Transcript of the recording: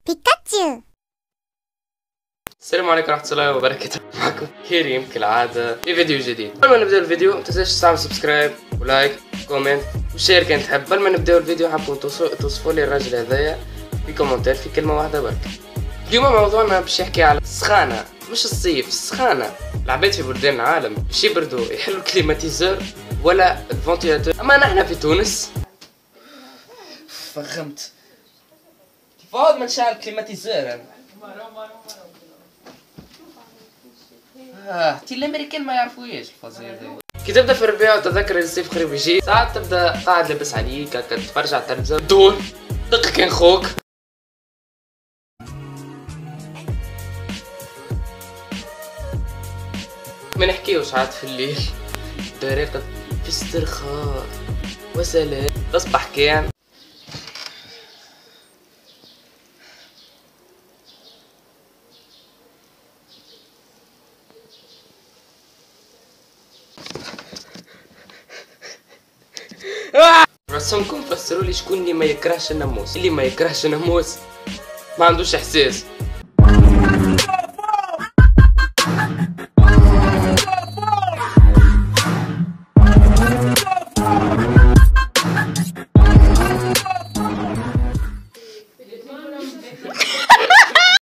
بيكاتشو. السلام عليكم ورحمة الله وبركاته. معكم كريم كالعادة في فيديو جديد. قبل ما نبدأ الفيديو متنساش تعمل سبسكرايب ولايك وكومنت وشير كان تحب. قبل ما نبدأ الفيديو حابكم توصفوا لي الراجل هذايا في كومنتات في كلمة واحدة برك. اليوم موضوعنا باش يحكي على السخانة، مش الصيف، السخانة. العباد في بلدان العالم باش يبردوا يحلوا الكليماتيزور ولا الفونتيلاتور، اما نحنا في تونس فخمت كيف عاد ما نشعل الكليماتيزور انا. تي الامريكان ما يعرفوياش الفازيه هذي. كي تبدا في الربيع وتذكر الصيف قريب يجي، ساعات تبدا قاعد لابس عليك هكا تتفرج على التلفزيون دور دق كان خوك. ما نحكيوش عاد في الليل طريقة في استرخاء وسلام تصبح كان. رسمكم فسروا لي شكون اللي ما يكرهش الناموس. اللي ما يكرهش الناموس ما عندوش احساس.